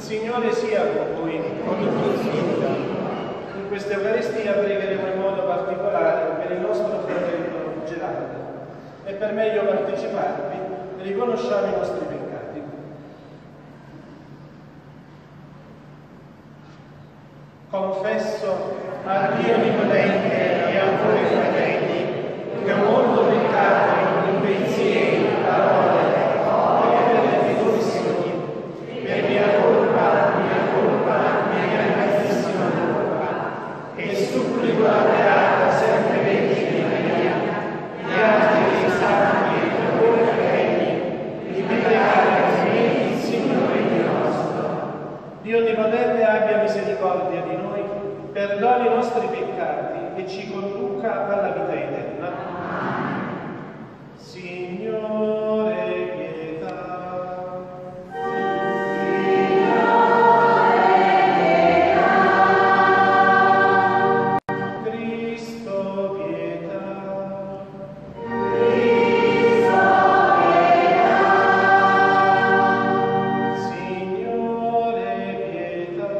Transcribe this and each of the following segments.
Signore sia con voi. In questa Eucaristia pregheremo in modo particolare per il nostro fratello Gerardo e per meglio parteciparvi riconosciamo i nostri peccati. Confesso a Dio Onnipotente e a voi fratelli che ho molto peccato in pensieri, parole, per le missioni, per mia colpa, mia grandissima colpa, e supplico la Beata sempre Vergine Maria, gli altri santi e voi fratelli, di pregare per me il Signore Dio nostro. Dio Onnipotente abbia misericordia di noi, perdoni i nostri peccati e ci conduca alla vita eterna. Signore, pietà. Cristo, pietà. Signore, pietà.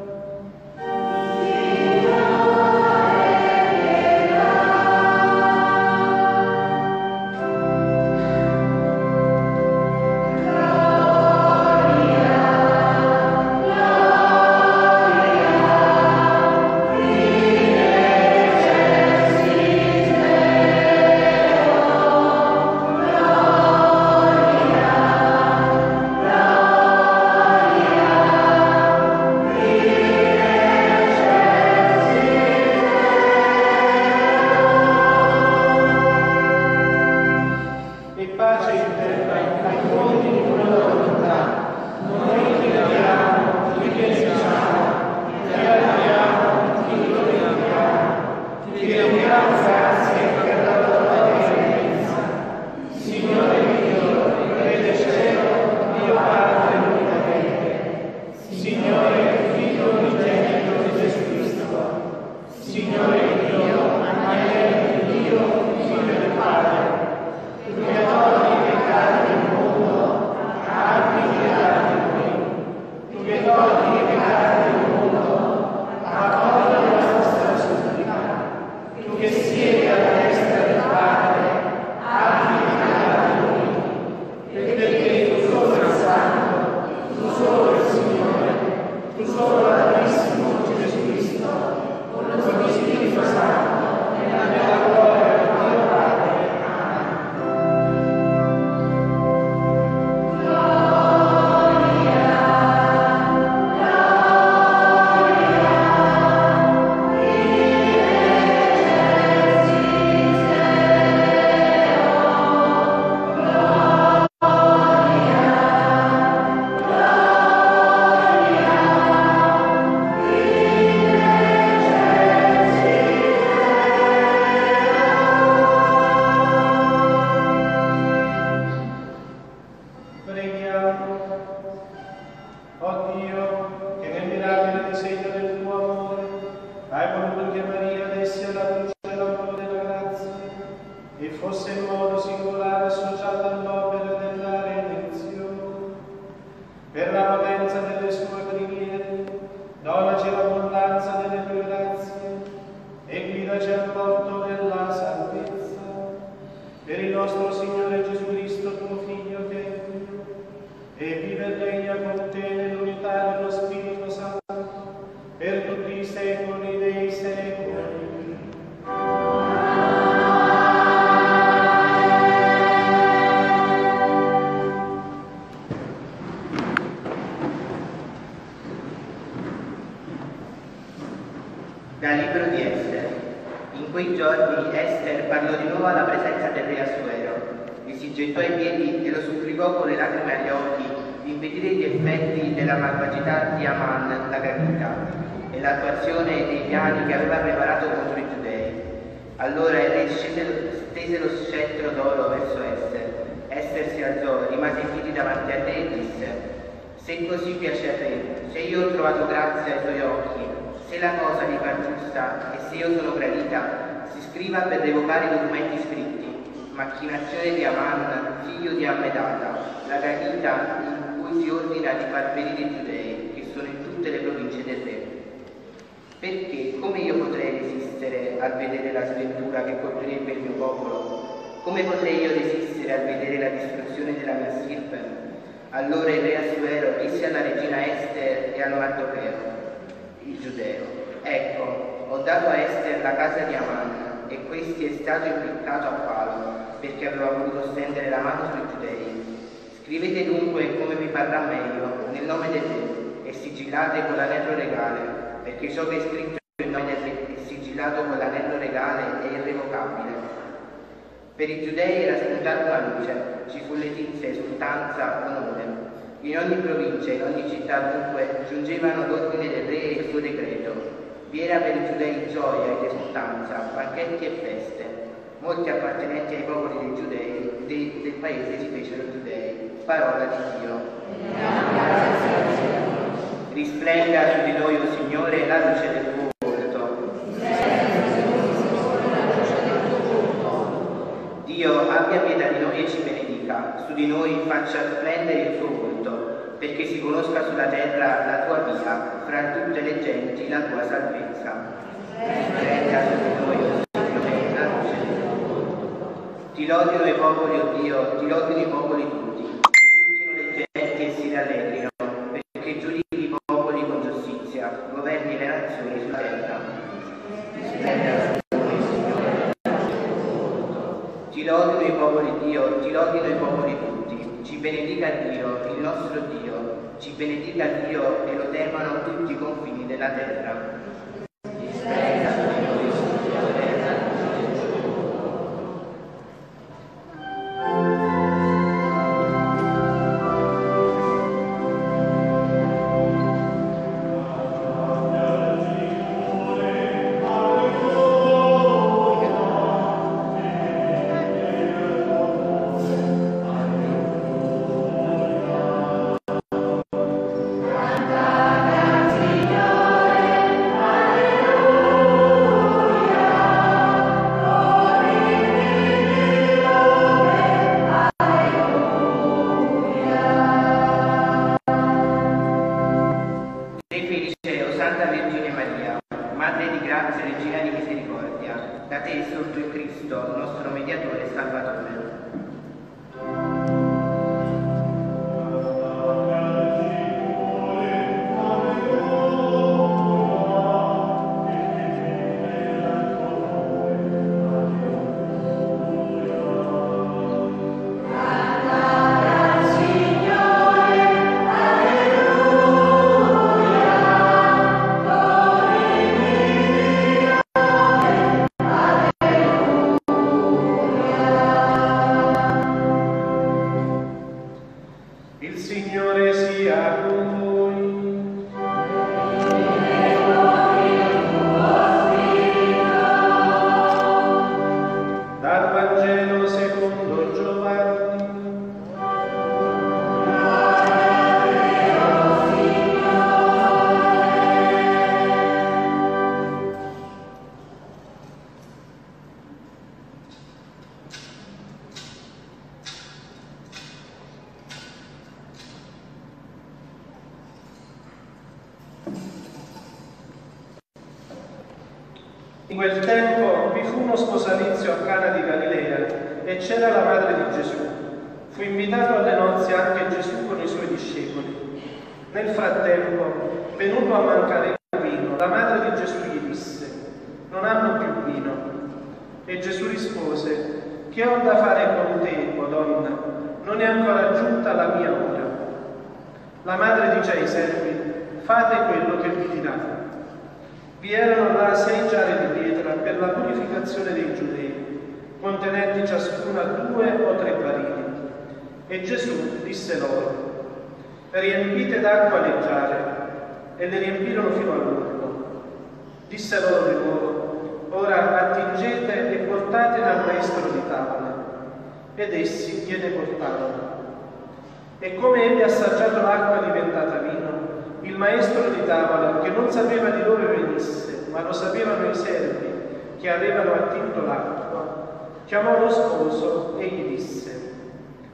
Dal libro di Ester. In quei giorni Ester parlò di nuovo alla presenza del re Assuero. Gli si gettò ai piedi e lo supplicò con le lacrime agli occhi di impedire gli effetti della malvagità di Aman l'Agagita e l'attuazione dei piani che aveva preparato contro i giudei. Allora il re stese lo scettro d'oro verso Ester. Ester si alzò, rimase in piedi davanti a te e disse: se così piace a te, se io ho trovato grazia ai tuoi occhi, se la cosa mi par giusta e se io sono gradita, si scriva per revocare i documenti scritti, macchinazione di Aman, figlio di Ammedata, la Gagita, in cui si ordina di far perire i giudei, tutte le province del re. Perché come io potrei resistere a vedere la sventura che colpirebbe il mio popolo? Come potrei io resistere a vedere la distruzione della mia stirpe? Allora il re Assuero disse alla regina Ester e al Mardocheo, il giudeo: ecco, ho dato a Ester la casa di Aman, e questi è stato impiccato a palo, perché aveva voluto stendere la mano sui giudei. Scrivete dunque come vi parrà meglio, nel nome del re, e sigillate con l'anello regale, perché ciò che è scritto nel nome del re e sigillato con l'anello regale è irrevocabile. Per i giudei era spuntata una luce, ci fu letizia, esultanza, onore. In ogni provincia, in ogni città dunque, giungevano l'ordine del re e il suo decreto. Vi era per i giudei gioia ed esultanza, banchetti e feste. Molti appartenenti ai popoli dei giudei del paese si fecero giudei. Parola di Dio. Risplenda su di noi, o Signore, la luce del tuo volto. Dio abbia pietà di noi e ci benedica, su di noi faccia splendere il tuo volto, perché si conosca sulla terra la tua via, fra tutte le genti la tua salvezza. Risplenda su di noi, o Signore, la luce del tuo volto. Ti lodino i popoli, o Dio, ti lodino i popoli tutti, esultino le genti e si rallegrino, perché giudichi i popoli con giustizia, governi le nazioni sulla terra. Risplenda su di noi, Signore. Ti lodino i popoli, Dio, ti lodino i popoli tutti, ci benedica Dio, il nostro Dio, ci benedica Dio e lo temano tutti i confini della terra. Risplenda su di noi, Signore, la luce del tuo volto. In quel tempo vi fu uno sposalizio a Cana di Galilea e c'era la madre di Gesù. Fu invitato alle nozze anche Gesù con i suoi discepoli. Nel frattempo, venuto a mancare il vino, la madre di Gesù gli disse: non hanno più vino. E Gesù rispose: che ho da fare con te, o donna? Non è ancora giunta la mia ora. La madre dice ai servi: fate quello che vi dirà. Vi erano là 6 giare di pietra per la purificazione dei giudei, contenenti ciascuna 2 o 3 barili. E Gesù disse loro: riempite d'acqua le giare, e le riempirono fino all'orlo. Disse loro di nuovo: ora attingete e portatene al maestro di tavola. Ed essi gliene portarono. E come ebbe assaggiato l'acqua diventata vino, il maestro di tavola, che non sapeva di dove venisse, ma lo sapevano i servi che avevano attinto l'acqua, chiamò lo sposo e gli disse: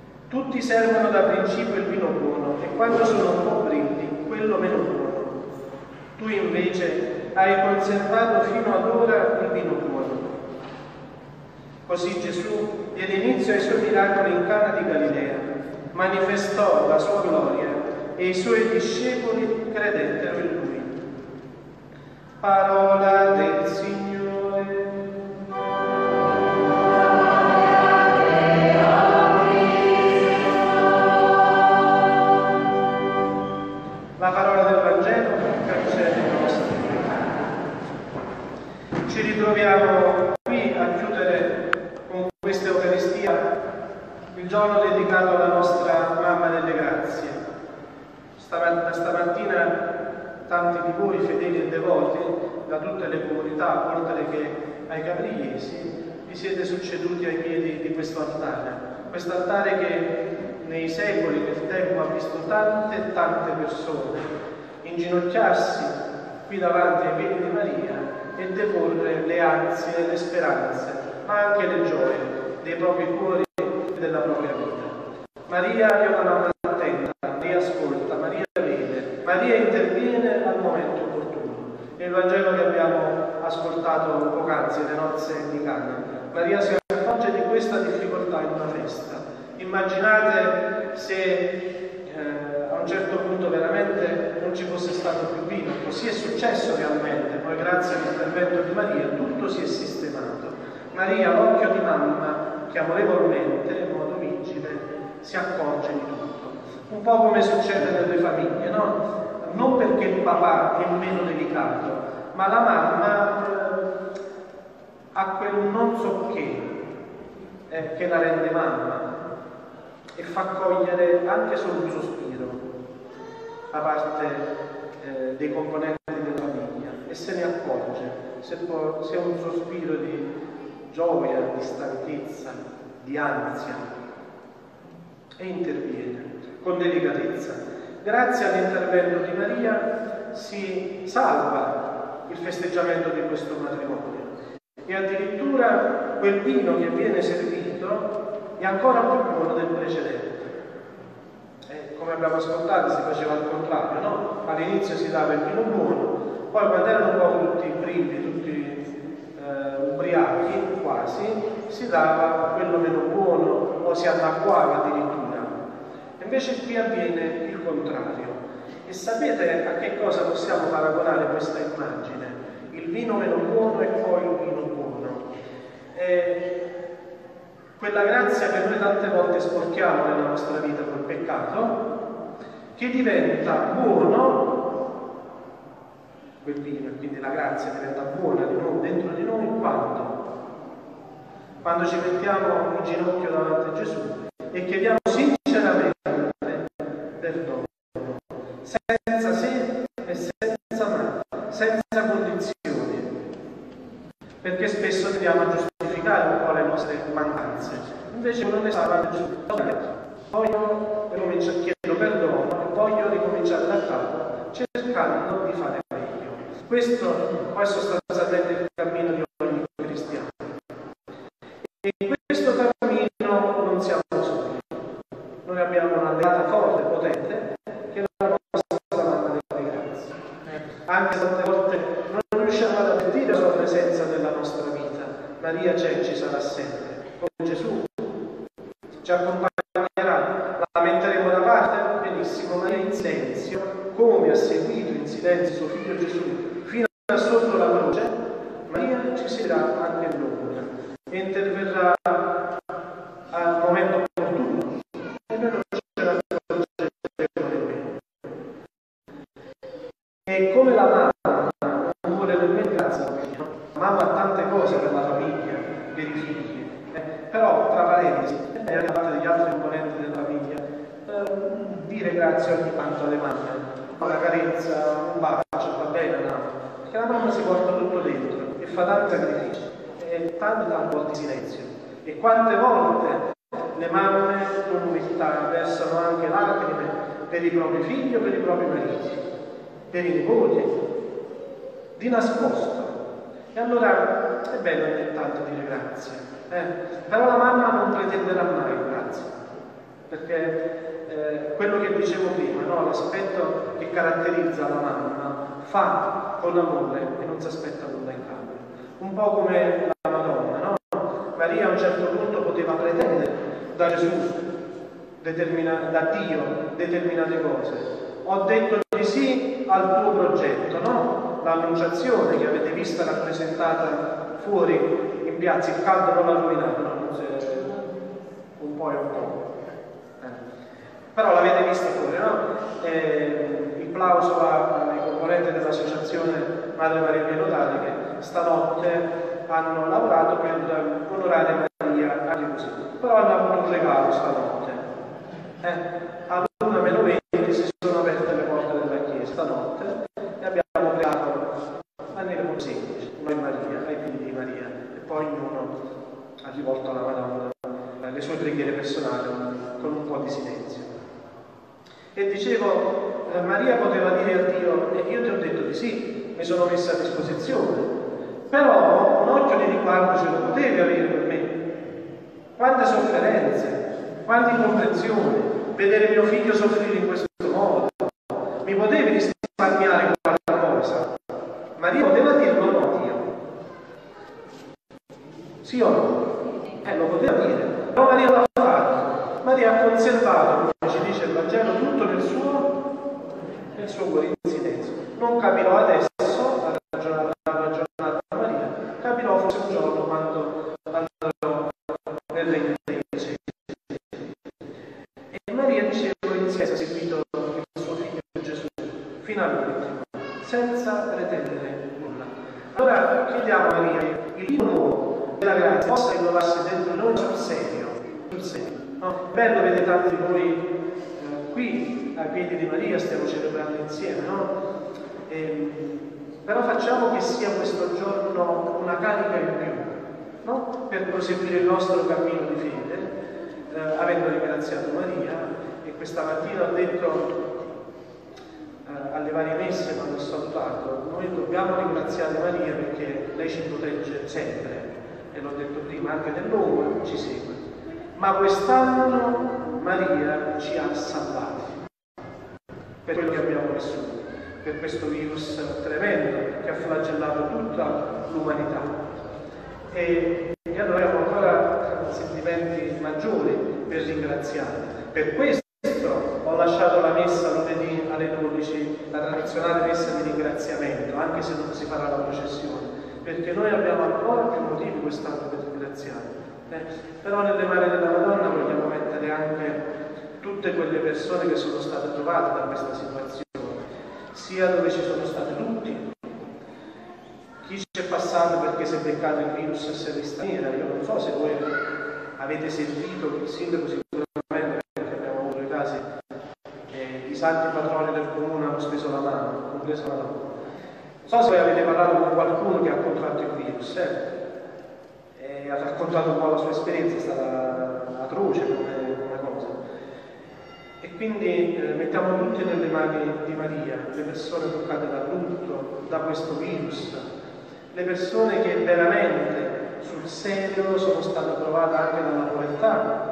tutti servono da principio il vino buono, e quando sono un po' brilli, quello meno buono. Tu invece hai conservato fino ad ora il vino buono. Così Gesù diede inizio ai suoi miracoli in Cana di Galilea, manifestò la sua gloria e i suoi discepoli credettero in lui. Parola del Signore. La parola del Vangelo cancella i nostri peccati. Ci ritroviamo qui a chiudere con questa Eucaristia il giorno dedicato alla nostra Mamma delle Grazie. Stamattina tanti di voi, fedeli e devoti, da tutte le comunità, oltre che ai Capriesi, vi siete succeduti ai piedi di questo altare. Questo altare che nei secoli, nel tempo, ha visto tante e tante persone inginocchiarsi qui davanti ai piedi di Maria e deporre le ansie, le speranze, ma anche le gioie dei propri cuori e della propria vita. Maria è una mamma attenta, Maria ascolta, Maria vede, Maria interviene al momento opportuno. Nel Vangelo che abbiamo ascoltato poc'anzi, le nozze di Cana, Maria si accorge di questa difficoltà in una festa. Immaginate se a un certo punto veramente non ci fosse stato più vino. Così è successo realmente, poi grazie all'intervento di Maria tutto si è sistemato. Maria, l'occhio di mamma, che amorevolmente, in modo vigile, si accorge di tutto. Un po' come succede nelle famiglie, no? Non perché il papà è meno delicato, ma la mamma ha quel non so che la rende mamma e fa cogliere anche solo un sospiro da parte dei componenti della famiglia e se ne accorge, se è un sospiro di gioia, di stanchezza, di ansia, e interviene con delicatezza. Grazie all'intervento di Maria si salva il festeggiamento di questo matrimonio e addirittura quel vino che viene servito è ancora più buono del precedente. Come abbiamo ascoltato si faceva al contrario, no? All'inizio si dava il vino buono, poi quando erano un po' tutti brividi, tutti ubriachi quasi, si dava quello meno buono o si annacquava addirittura. Invece qui avviene il contrario. E sapete a che cosa possiamo paragonare questa immagine? Il vino meno buono e poi il vino buono. Quella grazia che noi tante volte sporchiamo nella nostra vita col peccato, che diventa buono, quel vino, e quindi la grazia diventa buona di noi, dentro di noi, quando ci mettiamo in ginocchio davanti a Gesù e chiediamo sinceramente perdono, senza se e senza ma, senza condizioni, perché spesso tendiamo a giustificare un po' le nostre mancanze. Invece non ne sa Gesù. Voglio ricominciare, chiedo perdono e voglio ricominciare da capo, cercando di fare meglio. Questo poi sostanzialmente è il cammino di ogni cristiano. E in questo cammino non siamo soli. Noi abbiamo un'alleata forte, potente, che è la nostra Mamma delle Grazie. Anche tante volte non riusciamo ad avvertire la sua presenza nella nostra vita. Maria c'è e ci sarà sempre. Come Gesù ci accompagnerà, la metteremo da parte, benissimo, Maria in silenzio, come ha seguito in silenzio suo figlio Gesù fino a sotto la croce, Maria ci seguirà anche in l'ombra e interverrà al momento opportuno e noi non ce ne accorgeremo nemmeno. E come la mamma non vuole nemmeno grazie, la mamma ha tante cose per la famiglia, per i figli, però tra parentesi e anche da parte degli altri componenti della famiglia dire grazie ogni tanto alle mamme, una carezza, un bacio, va bene, no? Perché la mamma si porta tutto dentro e fa tanti sacrifici e tante volte silenzio. E quante volte le mamme con umiltà versano anche lacrime per i propri figli o per i propri mariti, per i nipoti, di nascosto. E allora è bello ogni tanto dire grazie. Però la mamma non pretenderà mai grazie, perché quello che dicevo prima, no? L'aspetto che caratterizza la mamma fa con amore e non si aspetta nulla in cambio. Un po' come la Madonna, no? Maria a un certo punto poteva pretendere da Gesù, da Dio, determinate cose. Ho detto di sì al tuo progetto, no? L'annunciazione che avete vista rappresentata fuori in piazza, il caldo non l'ha rovinato, no? Un po' e un po'. Però l'avete vista fuori, no? Il plauso ai componenti dell'associazione Madre Maria Pienotale che stanotte hanno lavorato per onorare Maria anche così. Però hanno avuto un regalo stanotte. All'una meno 20 si sono aperte le porte della chiesa stanotte e abbiamo pregato in maniera molto semplice, noi Maria, ai figli di Maria, e poi ognuno ha rivolto alla Madonna le sue preghiere personali con un po' di silenzio. E dicevo, Maria poteva dire a Dio, e io ti ho detto di sì, mi sono messa a disposizione, però un occhio di riguardo ce lo potevi avere per me. Quante sofferenze, quante incomprensioni, vedere mio figlio soffrire in questo modo, mi potevi risparmiare qualcosa. Maria poteva dirlo o no, Dio? Sì o no? Lo poteva dire, però Maria l'ha fatto. Maria ha conservato, come ci dice il Vangelo, tutto nel suo cuore in silenzio. Non capirò adesso, ha ragionato Maria, capirò forse un giorno quando andrò nel regno dei cieli. E Maria, dicevo, in sé ha seguito il suo figlio Gesù fino all'ultimo, senza pretendere nulla. Allora chiediamo a Maria il vino nuovo della grazia possa rinnovarsi dentro noi sul serio. No? È bello vedere tanti di noi qui ai piedi di Maria, stiamo celebrando insieme, no? Però facciamo che sia questo giorno una carica in più, no? Per proseguire il nostro cammino di fede, avendo ringraziato Maria. E questa mattina ho detto alle varie messe, quando ho salutato, noi dobbiamo ringraziare Maria perché lei ci protegge sempre, e l'ho detto prima, anche nell'ombra ci segue. Ma quest'anno Maria ci ha salvati per quello che abbiamo vissuto, per questo virus tremendo che ha flagellato tutta l'umanità. E allora abbiamo ancora sentimenti maggiori per ringraziare. Per questo ho lasciato la messa lunedì alle 12, la tradizionale messa di ringraziamento, anche se non si farà la processione, perché noi abbiamo ancora più motivi quest'anno per ringraziare. Però nelle mani della Madonna vogliamo mettere anche tutte quelle persone che sono state trovate da questa situazione, sia dove ci sono stati lutti, chi ci è passato perché si è beccato il virus e si è vista nera. Io non so se voi avete sentito, il sindaco sicuramente, perché abbiamo avuto i casi, i santi patroni del comune hanno steso la mano, compreso la Madonna. Non so se voi avete parlato con qualcuno che ha contratto il virus, e ha raccontato un po' la sua esperienza, è stata atroce come cosa. E quindi mettiamo tutti nelle mani di Maria, le persone toccate dal lutto, da questo virus, le persone che veramente sul serio sono state trovate anche dalla povertà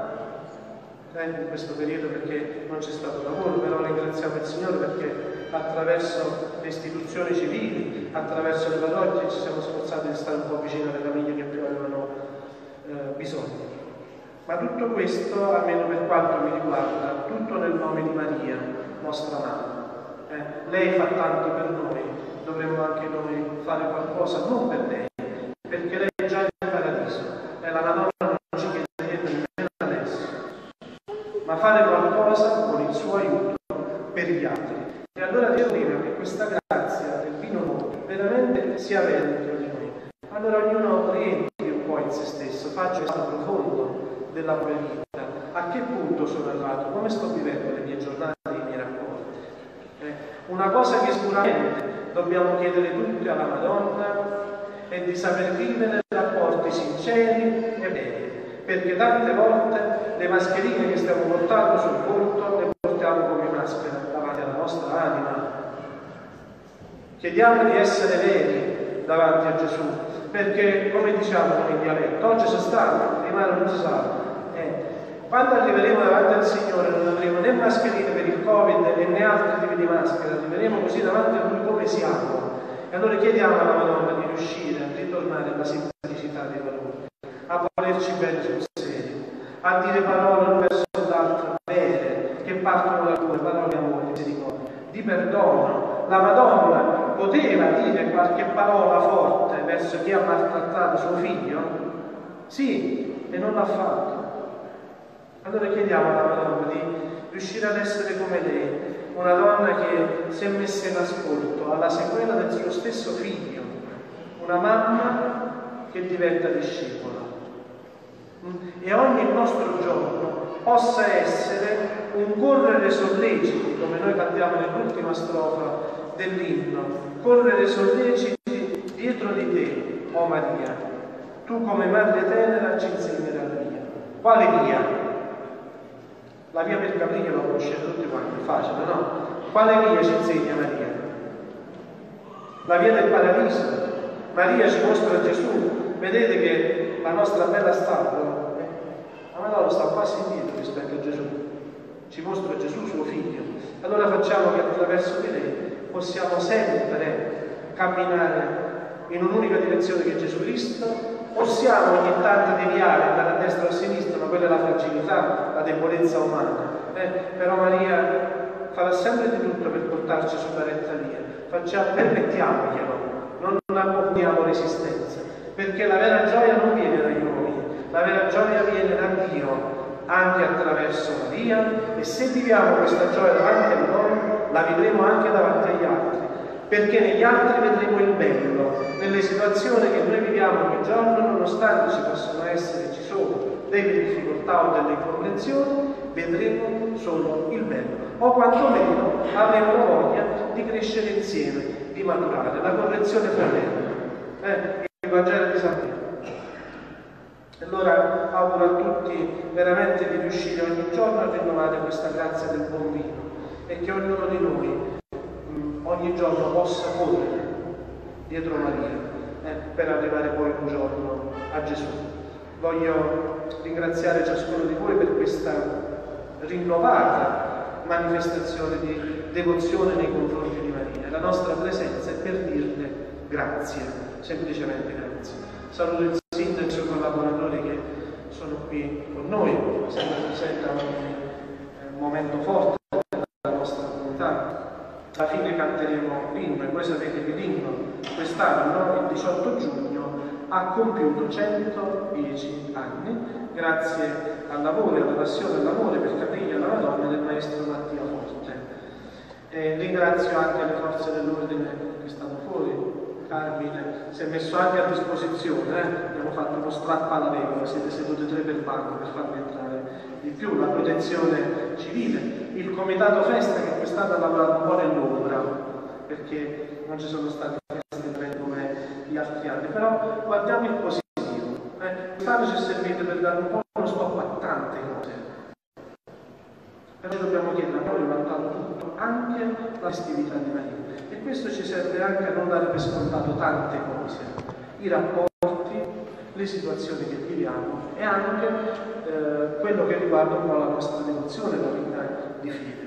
in questo periodo, perché non c'è stato lavoro. Però ringraziamo il Signore perché attraverso le istituzioni civili, attraverso le parrocchie ci siamo sforzati di stare un po' vicino alle famiglie che più avevano bisogno. Ma tutto questo, almeno per quanto mi riguarda, tutto nel nome di Maria, nostra madre. Lei fa tanto per noi, dovremmo anche noi fare qualcosa, non per lei, perché lei è già in paradiso, e la Madonna non ci chiede niente nemmeno adesso, ma fare qualcosa con il suo aiuto per gli altri. E allora Dio prima che questa grazia del vino nuovo veramente sia vera dentro di noi. Allora ognuno rientri un po' in se stesso, faccia un stato profondo della propria vita. A che punto sono arrivato? Come sto vivendo le mie giornate e i miei rapporti? Una cosa che sicuramente dobbiamo chiedere tutti alla Madonna è di saper vivere rapporti sinceri e veri, perché tante volte le mascherine che stiamo portando sul volto le portiamo come maschera davanti alla nostra anima. Chiediamo di essere veri davanti a Gesù, perché come diciamo in dialetto, oggi si sta, rimane non si sa. Quando arriveremo davanti a al Signore non avremo né mascherine per il Covid e né altri tipi di maschere, arriveremo così davanti a Lui come siamo. E allora chiediamo alla Madonna di riuscire a ritornare alla semplicità dei valori, a volerci bene sul serio, a dire parole l'uno verso l'altro vere, che partono da cuore, parole di amore, di misericordia, di perdono. La Madonna poteva dire qualche parola forte verso chi ha maltrattato suo figlio? Sì, e non l'ha fatto. Allora chiediamo alla Madonna di riuscire ad essere come lei, una donna che si è messa in ascolto alla sequela del suo stesso figlio, una mamma che diventa discepola. E ogni nostro giorno possa essere un correre solleciti, come noi cantiamo nell'ultima strofa dell'inno, correre solleciti dietro di te, o Maria, tu come madre tenera ci insegnerai la via. Quale via? La via per Capricchio la conoscete tutti quanti, è facile, no? Quale via ci insegna Maria? La via del paradiso. Maria ci mostra Gesù. Vedete che la nostra bella statua, la Madonna sta quasi indietro rispetto a Gesù. Ci mostra Gesù, suo figlio. Allora facciamo che attraverso di lei possiamo sempre camminare in un'unica direzione che è Gesù Cristo. Possiamo ogni tanto deviare, andare a destra o a sinistra, ma quella è la fragilità, la debolezza umana. Però Maria farà sempre di tutto per portarci sulla retta via. Permettiamoglielo, non opponiamo resistenza, perché la vera gioia non viene dagli uomini, la vera gioia viene da Dio, anche attraverso Maria, e se viviamo questa gioia davanti a noi, la vivremo anche davanti agli altri, perché negli altri vedremo il bello, nelle situazioni che noi viviamo ogni giorno, nonostante ci possono essere, ci sono delle difficoltà o delle incomprensioni, vedremo solo il bello, o quantomeno avremo la voglia di crescere insieme, di maturare, la correzione fraterna, il Vangelo di San Pietro. Allora auguro a tutti veramente di riuscire ogni giorno a rinnovare questa grazia del buon vino e che ognuno di noi ogni giorno possa correre dietro Maria per arrivare poi un giorno a Gesù. Voglio ringraziare ciascuno di voi per questa rinnovata manifestazione di devozione nei confronti di Maria. La nostra presenza è per dirle grazie, semplicemente grazie. Saluto il sindaco e i suoi collaboratori che sono qui con noi, sempre presentano un momento forte della nostra comunità. Alla fine canteremo l'inno, e voi sapete che l'inno quest'anno, il 18 giugno, ha compiuto 110 anni, grazie al lavoro e alla passione e all'amore per Capricchio e alla Madonna del maestro Mattia Forte. Ringrazio anche le forze dell'ordine che stanno fuori. Carmine si è messo anche a disposizione, abbiamo fatto uno strappo alla regola, siete seduti 3 per banco per farvi entrare di più, la protezione civile, il comitato festa che quest'anno ha lavorato un po' nell'ombra, perché non ci sono stati feste come gli altri anni, però guardiamo il positivo. Quest'anno ci è servito per dare un po' uno stop a tante cose, però dobbiamo chiedere a noi rivalutare tutto, anche la festività di Maria. E questo ci serve anche a non dare per scontato tante cose, i rapporti, le situazioni che viviamo e anche quello che riguarda un po' la nostra devozione, la vita di fede.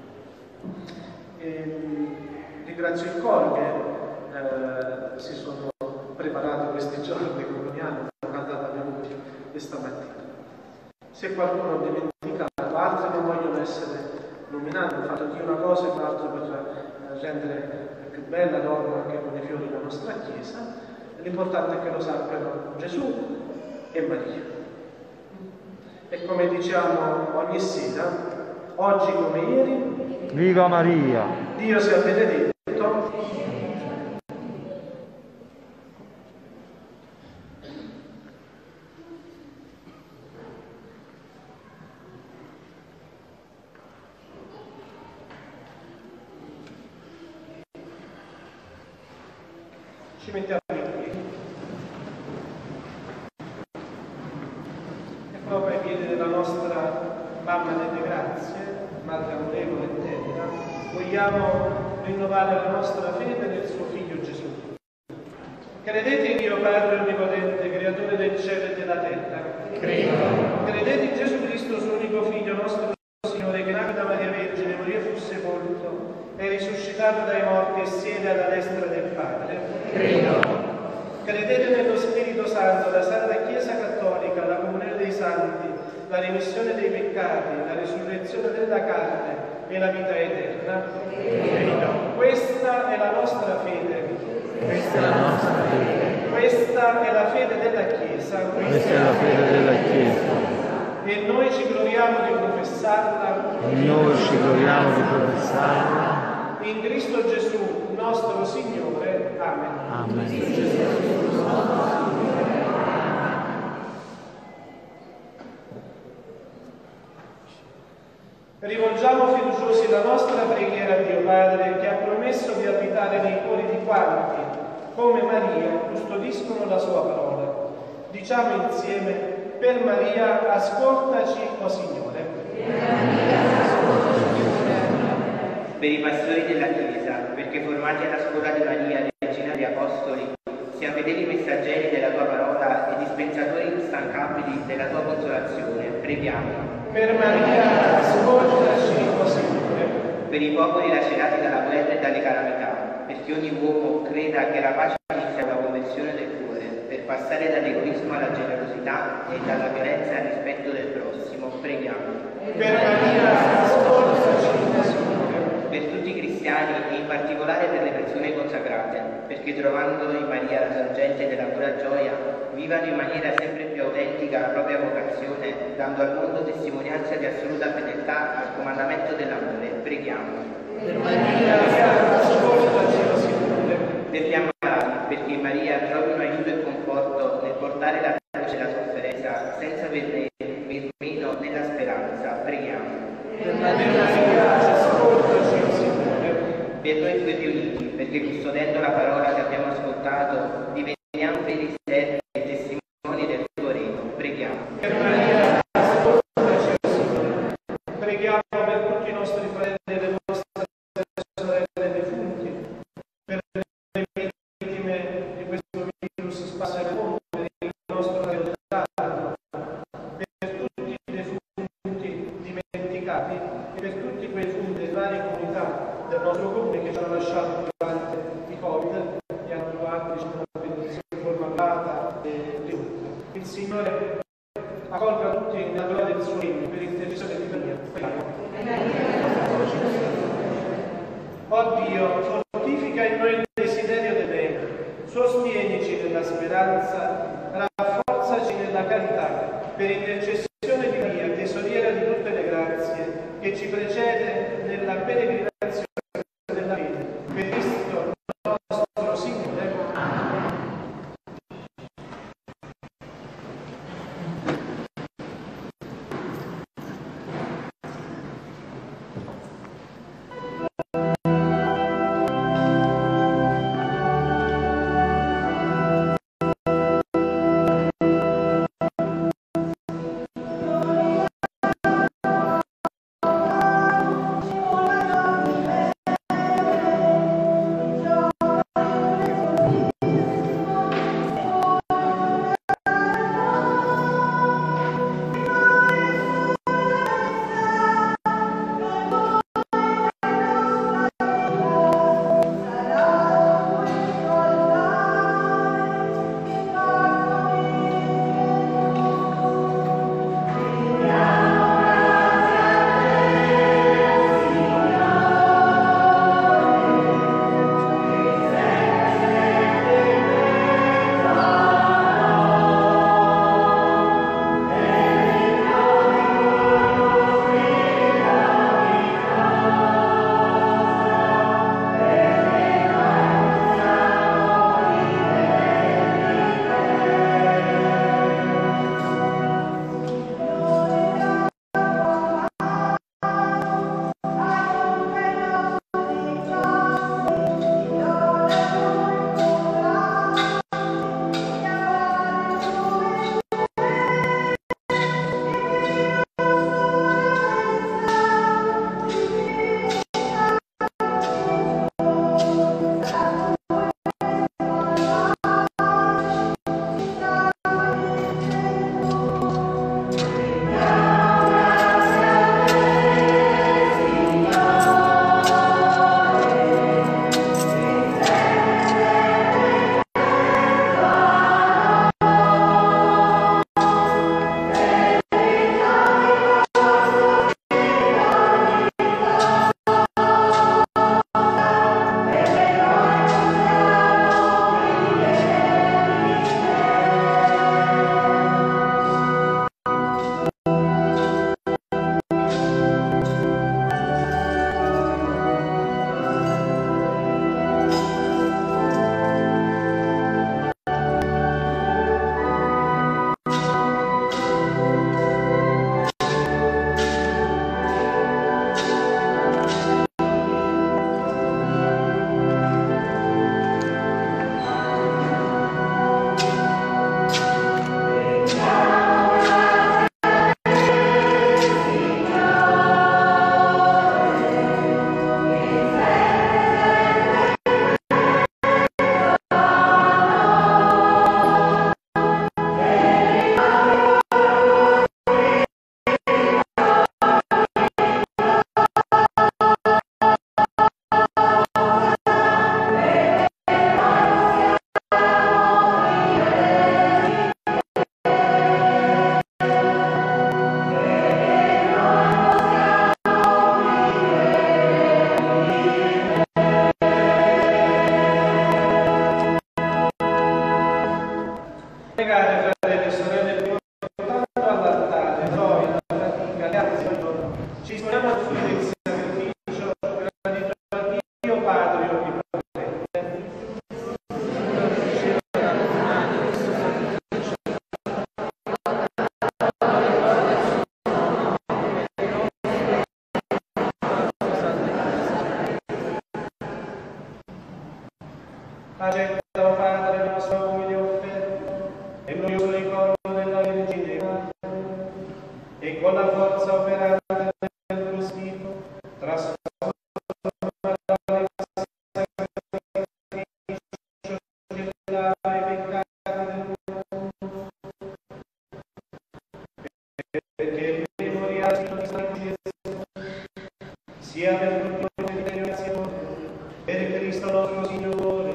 Ringrazio il coro che si sono preparati questi giorni come hanno cantato abbiamo questa mattina. Se qualcuno ha dimenticato, altri non vogliono essere nominati, hanno fatto chi una cosa e l'altro per rendere più bella l'orma anche con i fiori la nostra Chiesa. L'importante è che lo sappiano Gesù e Maria. E come diciamo ogni sera, oggi come ieri, viva Maria! Dio sia benedetto. Ci mettiamo in piedi. E proprio ai piedi della nostra Mamma delle Grazie, Madre amorevole e tenera, vogliamo rinnovare la nostra fede nel suo Figlio Gesù. Credete in Dio Padre Onnipotente, Creatore del cielo e della terra? Credo. Credete in Gesù Cristo, suo unico Figlio, nostro risuscitato dai morti e siede alla destra del Padre. Credo. Credete nello Spirito Santo, la Santa Chiesa Cattolica, la comunione dei santi, la remissione dei peccati, la risurrezione della carne e la vita eterna. Questa è la nostra fede. Questa è la nostra fede. Questa è la fede della Chiesa. Questa è la fede della Chiesa. E noi ci gloriamo di professarla. E noi ci gloriamo di professarla. In Cristo Gesù, nostro Signore. Amen. Amen. Rivolgiamo fiduciosi la nostra preghiera a Dio Padre, che ha promesso di abitare nei cuori di quanti, come Maria, custodiscono la sua parola. Diciamo insieme: per Maria, ascoltaci, o Signore. Per i pastori della Chiesa, perché formati alla scuola di Maria, Regina degli Apostoli, siano fedeli messaggeri della tua parola e dispensatori instancabili della tua consolazione, preghiamo. Per Maria, ascoltaci, o Signore. Per i popoli lacerati dalla guerra e dalle calamità, perché ogni uomo creda che la pace inizia con la conversione del cuore, per passare dall'egoismo alla generosità e dalla violenza al rispetto del prossimo, preghiamo. Per Maria, ascoltaci, o Signore. Per tutti i cristiani e in particolare per le persone consacrate, perché trovando in Maria la sorgente della pura gioia, vivano in maniera sempre più autentica la propria vocazione, dando al mondo testimonianza di assoluta fedeltà al comandamento dell'amore. Preghiamo. Per Maria, ascoltaci, o Signore. Per gli ammalati, perché in Maria trovino aiuto e conforto nel portare la croce e la sofferenza, senza averne meno nella speranza. Preghiamo. Per Maria, ascoltaci, o Signore. Per noi qui riuniti, perché custodendo la parola che abbiamo ascoltato, diveniamo fedeli servi e testimoni del tuo regno. Preghiamo. Per Maria, ascoltaci, o Signore. Preghiamo per tutti i nostri fratelli e le nostre sorelle defunti, per le vittime di questo virus sparso nel mondo, per il nostro Stato, per tutti i defunti dimenticati e per tutti quei defunti delle varie comunità del nostro comune che ci hanno lasciato durante il Covid e hanno altri ci hanno benedizione in forma privata e tutto. Il Signore accolga tutti nella gloria del suo regno per intercessione di Maria. Oh Dio, fortifica in noi il desiderio del bene, sostienici nella speranza, rafforzaci nella carità, per intercessione di Maria, tesoriera di tutte le grazie, che ci precede nella peregrinazione della fede. Per Cristo nostro Signore. Ci sponiamo a offrire il sacrificio gradito a Dio Padre Onnipotente. Accetta, o Padre, la nostra umile offerta e glorioso ricordo della Vergine Madre, e con la forza operante del tuo Spirito trasforma il sacrificio che lava i peccati del mondo, perché il memoriale di Gesù sia per tutti noi benedizione per Cristo nostro Signore.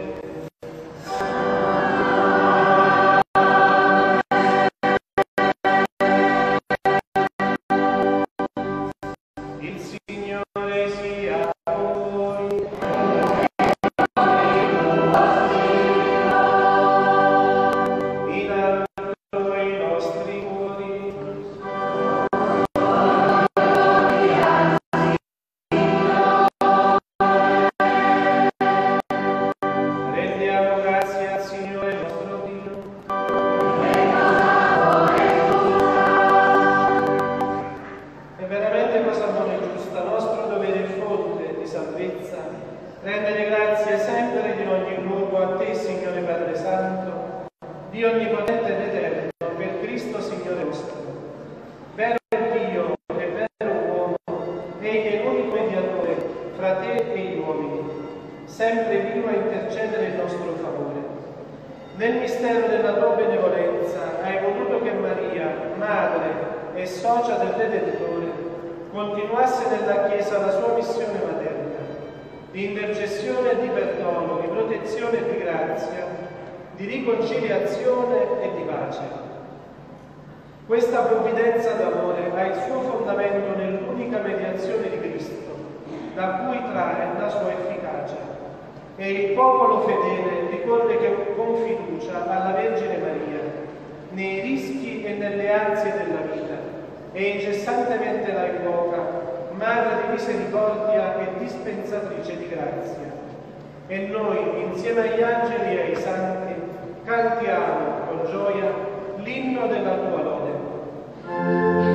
Rendere grazie sempre di ogni luogo a te, Signore Padre Santo, Dio Onnipotente ed Eterno, per Cristo Signore nostro. Vero Dio e vero uomo, egli è l'unico mediatore fra te e gli uomini, sempre vivo a intercedere in nostro favore. Nel mistero della tua benevolenza hai voluto che Maria, madre e socia del Redentore, continuasse nella Chiesa la sua missione materna, di intercessione e di perdono, di protezione e di grazia, di riconciliazione e di pace. Questa provvidenza d'amore ha il suo fondamento nell'unica mediazione di Cristo, da cui trae la sua efficacia. E il popolo fedele ricorre con fiducia alla Vergine Maria, nei rischi e nelle ansie della vita, e incessantemente la invoca, Madre di misericordia e dispensatrice di grazia. E noi, insieme agli angeli e ai santi, cantiamo con gioia l'inno della tua lode.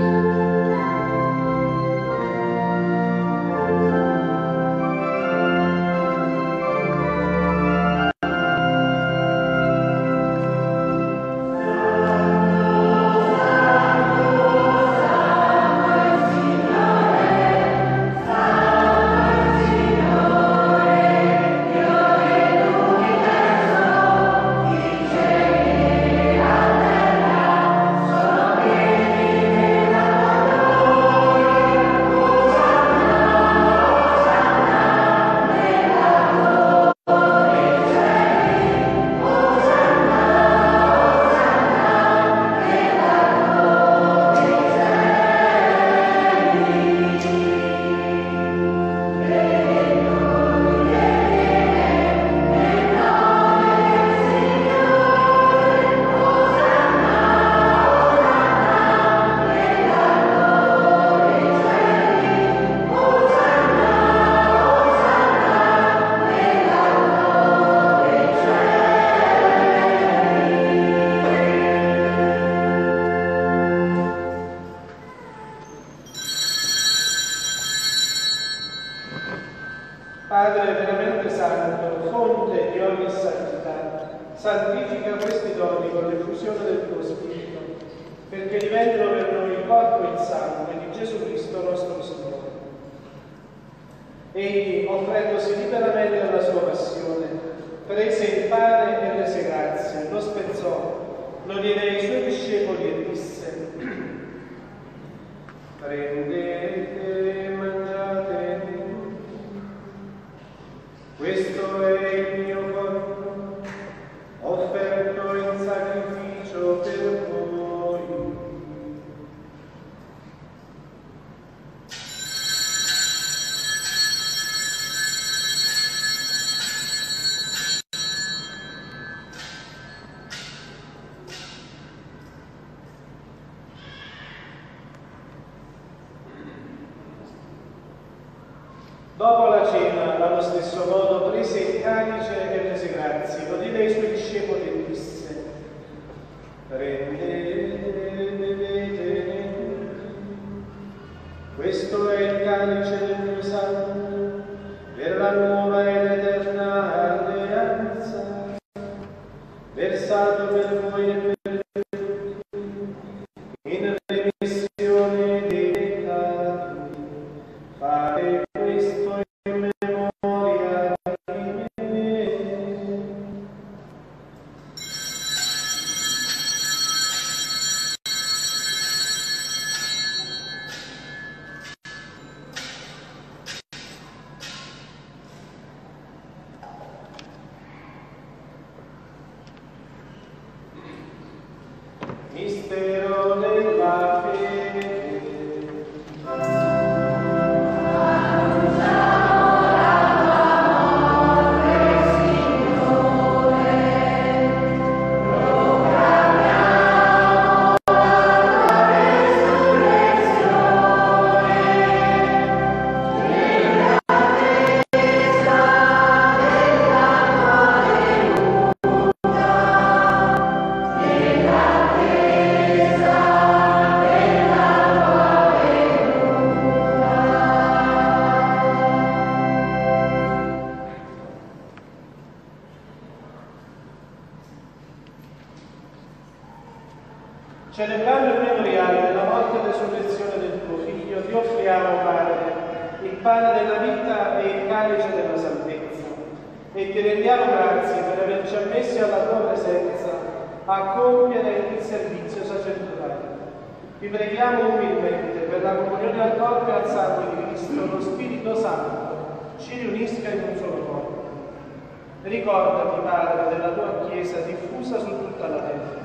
Padre veramente santo, fonte di ogni santità, santifica questi doni con l'effusione del tuo Spirito, perché diventino per noi il corpo e il sangue di Gesù Cristo nostro Signore. Egli, offrendosi liberamente alla sua passione, prese il pane e rese grazie, lo spezzò, lo diede ai suoi discepoli e disse: prendete e mangiate, questo è il mio corpo, offerto in sacrificio per voi. Dopo la cena, allo stesso modo, prese il calice e rese grazie, lo diede ai suoi discepoli e disse: prendete, bevete, questo è il calice del mio sangue, per la nuova ed eterna alleanza, versato per voi e per tutti, in remissione dei peccati. Fate questo in memoria di me. Mistero della fede. Celebrando il memoriale della morte e resurrezione del tuo Figlio, ti offriamo, Padre, il pane della vita e il calice della salvezza, e ti rendiamo grazie per averci ammessi alla tua presenza a compiere il servizio sacerdotale. Ti preghiamo umilmente per la comunione al corpo e al sangue di Cristo, lo Spirito Santo ci riunisca in un solo corpo. Ricordati, Padre, della tua Chiesa diffusa su tutta la terra.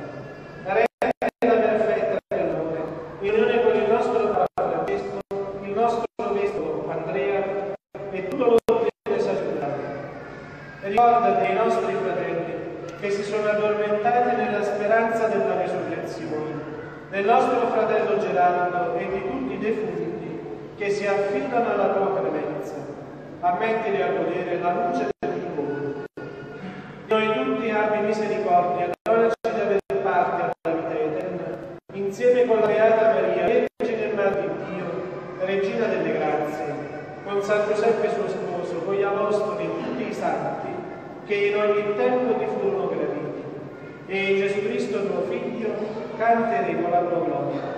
In unione con il nostro Papa Francesco, il nostro Vescovo Andrea e tutto l'ordine sacerdotale. Ricordati dei nostri fratelli che si sono addormentati nella speranza della risurrezione, del nostro fratello Gerardo e di tutti i defunti che si affidano alla tua clemenza. Ammettili a godere la luce del tuo volto. Noi tutti abbi misericordia e donaci di avere parte alla vita eterna, insieme con la Beata Maria, Vergine e Madre di Dio, Regina delle Grazie, con San Giuseppe suo sposo, con gli Apostoli e tutti i santi, che in ogni tempo ti furono graditi. E in Gesù Cristo tuo Figlio canteremo la tua gloria.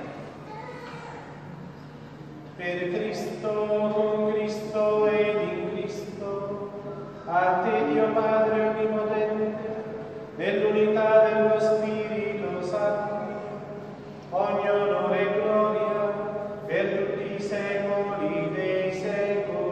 Per Cristo, con Cristo ed in Cristo, a te Dio Padre Onnipotente, nell'unità dello Spirito Santo, ogni onore e gloria per tutti i secoli dei secoli.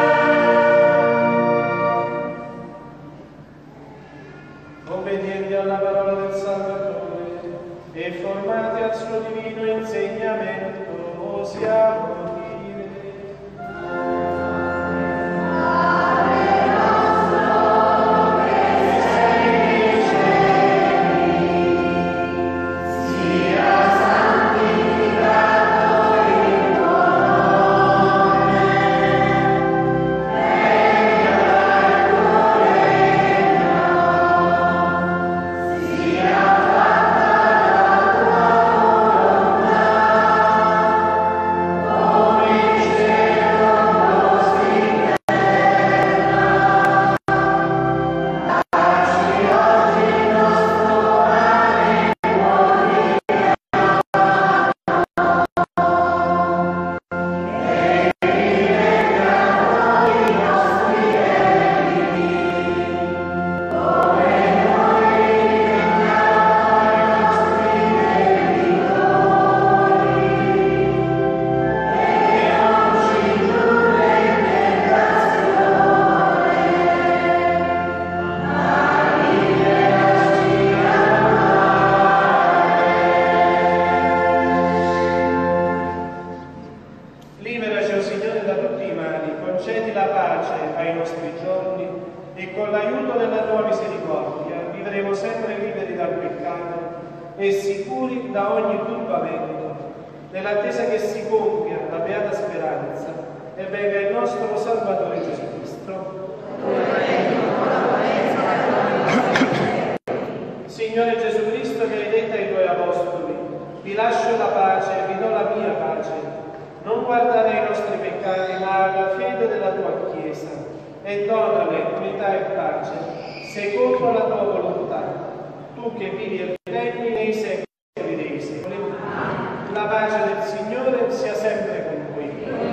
Obbedienti alla concedi la pace ai nostri giorni e con l'aiuto della tua misericordia vivremo sempre liberi dal peccato e sicuri da ogni turbamento, nell'attesa che si compia la beata speranza e venga il nostro Salvatore Gesù Cristo. Signore Gesù Cristo, che hai detto ai tuoi apostoli: vi lascio la pace, vi do la mia pace, non guardare ai nostri peccati, ma alla fede della tua Chiesa, e donale unità e pace, secondo la tua volontà, tu che vivi e regni nei secoli dei secoli. La pace del Signore sia sempre con voi.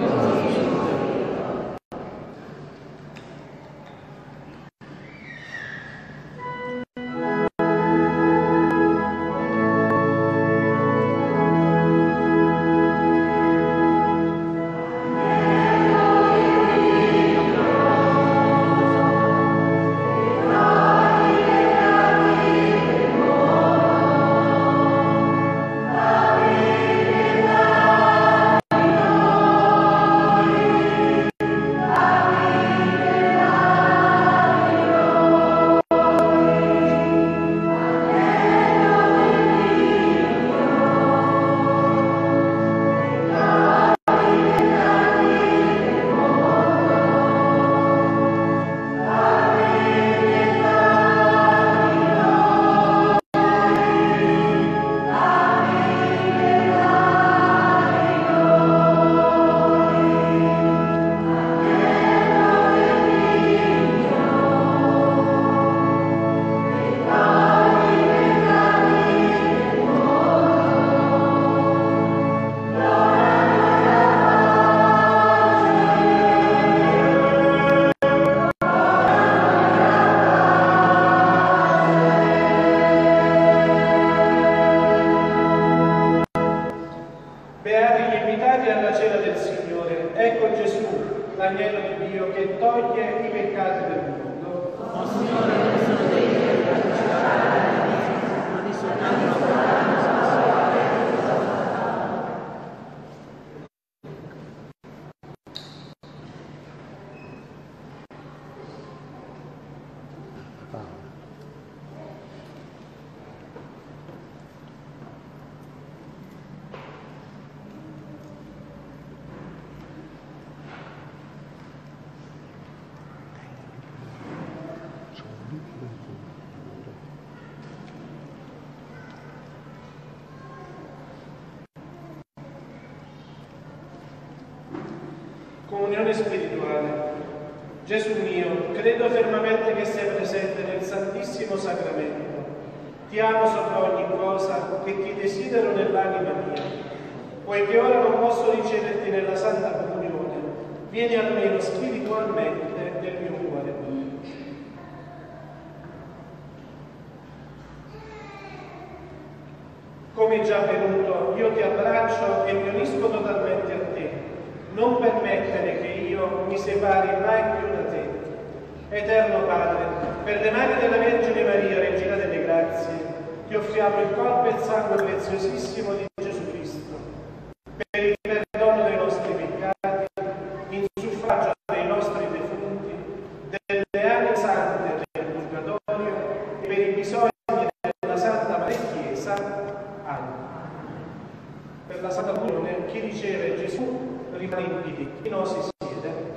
L'agnello di Dio che toglie i peccati del mondo. O Signore, io sono degno di partecipare alla messa, ma di soltanto una parola Comunione spirituale. Gesù mio, credo fermamente che sei presente nel Santissimo Sacramento. Ti amo sopra ogni cosa e ti desidero nell'anima mia. Poiché ora non posso riceverti nella Santa Comunione, vieni almeno spiritualmente nel mio cuore. Come già avvenuto, io ti abbraccio e mi unisco totalmente a te. Non permettere che io mi separi mai più da te. Eterno Padre, per le mani della Vergine Maria, Regina delle Grazie, ti offriamo il corpo e il sangue preziosissimo di Gesù Cristo, per il perdono dei nostri peccati, in suffragio dei nostri defunti, delle anime sante del Purgatorio e per i bisogni della Santa Maria Chiesa. Amen. Per la Santa Comunione, chi riceve Gesù rimane in piedi, chi no si siede.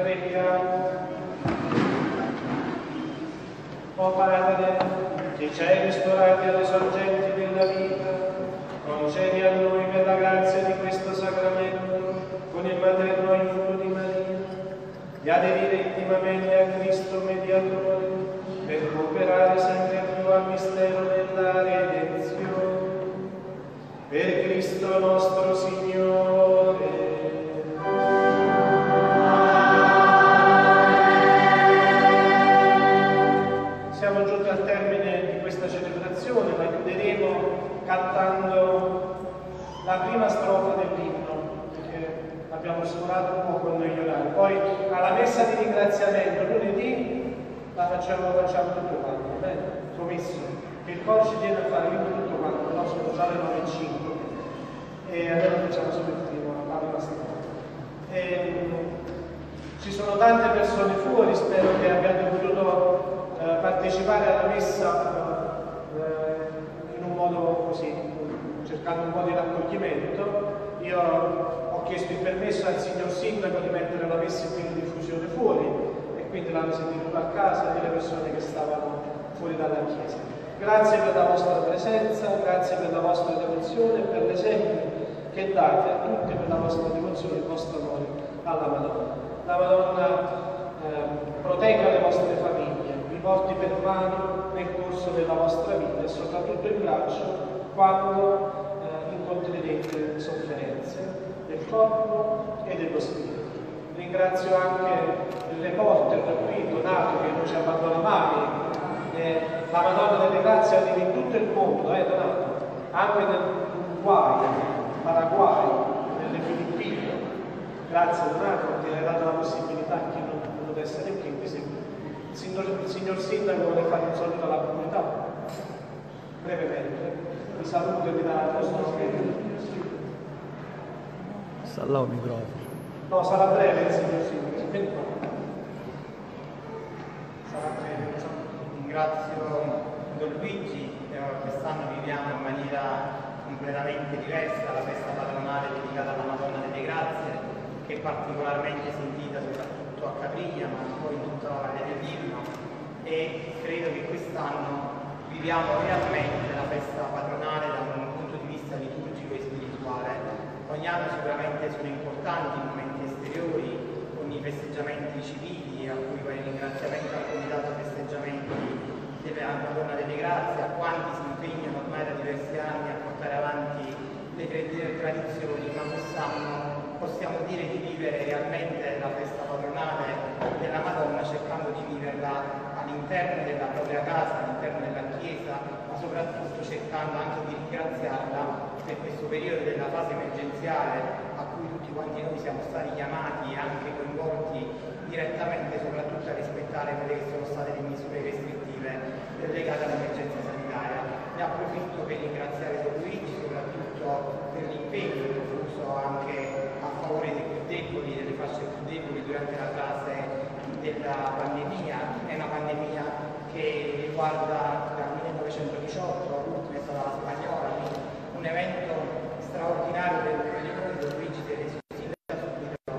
Preghiamo. O Padre, che ci hai ristorati alle sorgenti della vita, concedi a noi per la grazia di questo sacramento, con il materno aiuto di Maria, di aderire intimamente a Cristo mediatore, per cooperare sempre più al mistero della redenzione. Per Cristo nostro Signore. Siamo giunti al termine di questa celebrazione, la chiuderemo cantando la prima strofa dell'inno, che abbiamo suonato un po' con noi orari. Poi alla messa di ringraziamento lunedì la facciamo tutto quanto, bene? Promesso, che il coro ci viene a fare tutto quanto, no? Sono già le 9:05 e allora facciamo solo il primo, la prima strofa. Ci sono tante persone fuori, spero che abbiate potuto partecipare alla messa in un modo così, cercando un po' di raccoglimento. Io ho chiesto il permesso al signor Sindaco di mettere la messa in diffusione fuori e quindi l'hanno sentito a casa delle persone che stavano fuori dalla chiesa. Grazie per la vostra presenza, grazie per la vostra devozione e per l'esempio che date a tutti per la vostra devozione e il vostro amore alla Madonna. La Madonna protegga le vostre famiglie, vi porti per mano nel corso della vostra vita e soprattutto in braccio quando incontrerete sofferenze del corpo e dello spirito. Ringrazio anche il reporter qui, Donato, che non ci abbandona mai. La Madonna delle Grazie arriva in tutto il mondo, Donato, anche nell'Uruguay, Paraguay, nelle Filippine. Grazie Donato, che hai dato la possibilità a chi non poteva essere qui. Il signor Sindaco vuole fare un saluto alla comunità, brevemente. Vi saluto e vi dà il vostro nome. Sta là un microfono. No, sarà breve il signor Sindaco. Sarà breve. Ringrazio Don Luigi, quest'anno viviamo in maniera completamente diversa la festa patronale dedicata alla Madonna delle Grazie, che è particolarmente sentita soprattutto a Capriglia, ma poi in tutta la Valle del Virno, e credo che quest'anno viviamo realmente la festa patronale da un punto di vista liturgico e spirituale. Ogni anno sicuramente sono importanti i momenti esteriori, con i festeggiamenti civili, a cui va il ringraziamento al Comitato Festeggiamenti della Madonna delle Grazie, a quanti si impegnano ormai da diversi anni a portare avanti le tradizioni, ma possiamo dire di vivere realmente la festa patronale della Madonna, cercando di viverla all'interno della propria casa, all'interno della Chiesa, ma soprattutto cercando anche di ringraziarla per questo periodo della fase emergenziale a cui tutti quanti noi siamo stati chiamati e anche coinvolti direttamente, soprattutto a rispettare quelle che sono state le misure restrittive legate all'emergenza sanitaria. Ne approfitto per ringraziare Don Luigi soprattutto per l'impegno profuso anche a favore dei più deboli, delle fasce più deboli durante la fase della pandemia. È una pandemia che riguarda dal 1918, l'ultima è stata la spagnola, quindi un evento straordinario per noi. Don Luigi si è reso subito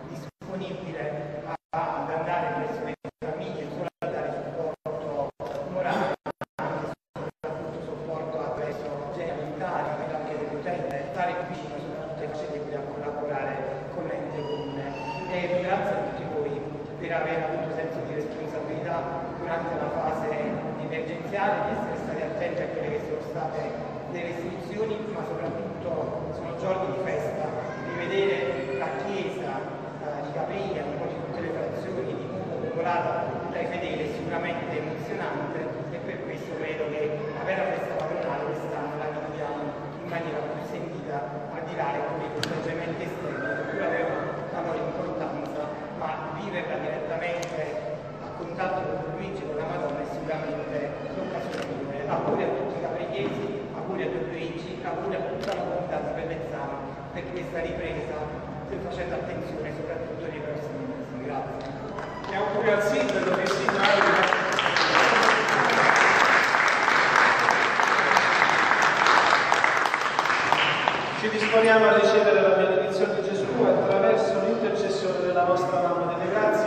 disponibile ad andare verso le famiglie, solo a dare supporto morale, ma anche soprattutto supporto attraverso generi alimentari, anche delle utenti, stare vicino soprattutto ai pazienti a collaborare con l'ente comune. E ringrazio a tutti voi per aver avuto senso di responsabilità durante la fase emergenziale, di essere stati attenti a quelle che sono state le restrizioni, ma soprattutto sono giorni di festa, di vedere la Chiesa di Capriglia, un po' di tutte le frazioni di nuovo popolata dai fedeli, è sicuramente emozionante, e per questo credo che la vera festa patronale quest'anno la viviamo in maniera più sentita, al di là dei festeggiamenti esterni, che pure avevano la loro importanza, ma viverla direttamente a contatto con Luigi, con la Madonna, è sicuramente l'occasione migliore. Auguri a tutti i caprigliesi, auguri a Don Luigi, auguri a tutta la comunità di Bellezzano per questa ripresa, facendo attenzione soprattutto nei prossimi mesi. Grazie. E auguri al sindaco che si inaugura. Ci disponiamo a ricevere la benedizione di Gesù attraverso l'intercessione della nostra Mamma delle Grazie.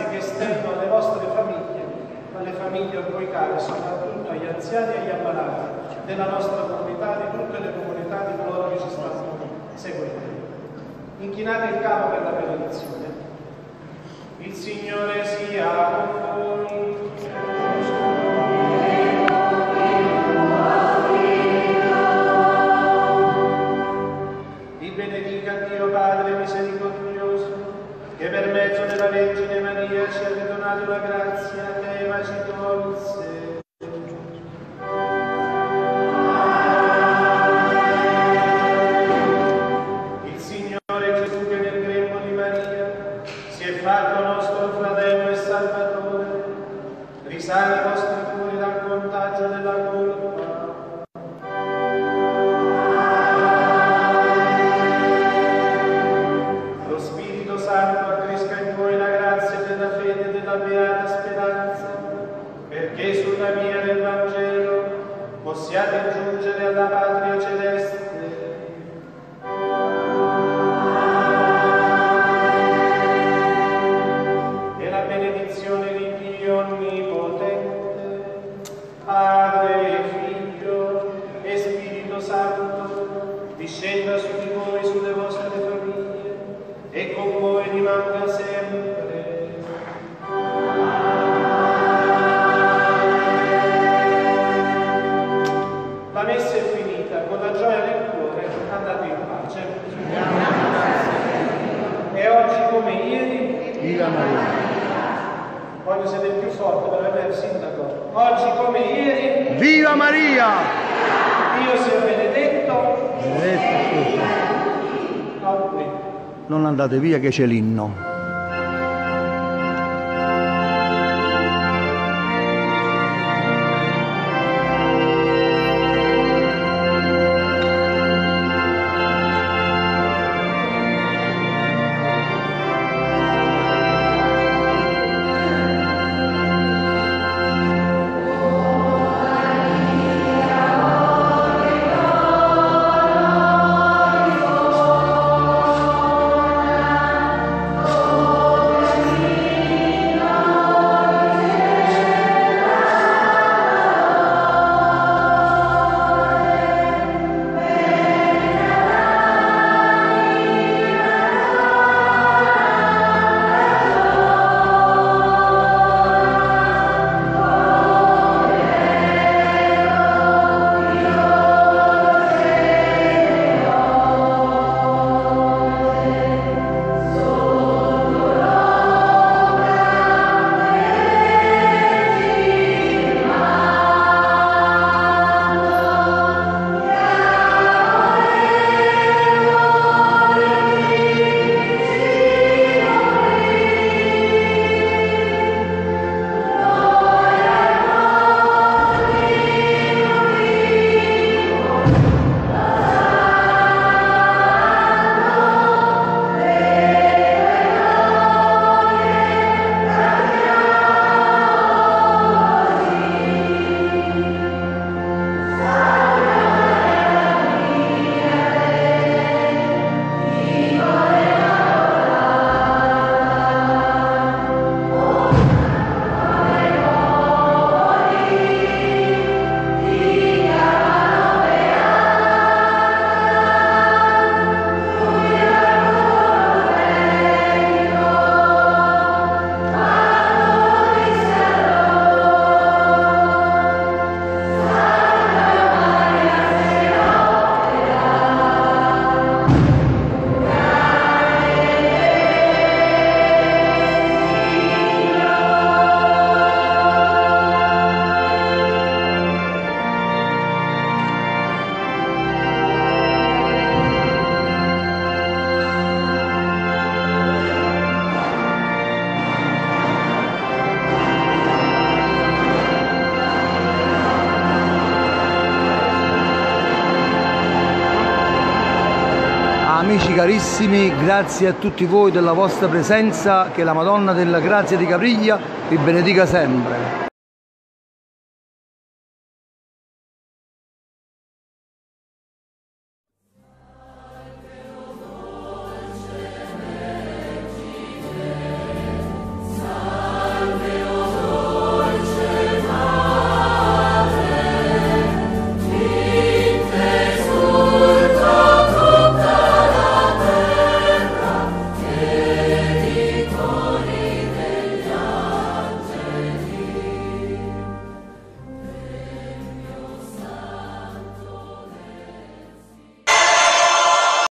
vostre famiglie, alle famiglie a voi care, soprattutto agli anziani e agli ammalati della nostra comunità, di tutte le comunità di coloro che ci stanno seguendo. Inchinate il capo per la benedizione. Il Signore sia con voi. Vi benedica Dio Padre misericordioso, che per mezzo della Vergine Maria ci ha donato la grazia che Eva ci tolse. Il Signore Gesù, che nel grembo di Maria si è fatto nostro fratello e Salvatore, risana i vostri cuori dal contagio della colpa. Lo Spirito Santo accresca in voi la grazia della fede e della beata speranza, perché sulla via del Vangelo possiate giungere alla patria celeste. E la benedizione di Dio Onnipotente, Padre, Figlio e Spirito Santo, discenda su di voi, sulle vostre famiglie, e con voi rimanga sempre. La messa è finita, con la gioia del cuore andate in pace. E oggi come ieri, Viva Maria! voglio siete più forte per avere il sindaco. Oggi come ieri, Viva Maria! Dio sia benedetto. Benedetto tutto. Auguri. Non andate via che c'è l'inno. Amici carissimi, grazie a tutti voi della vostra presenza, che la Madonna della Grazia di Capriglia vi benedica sempre.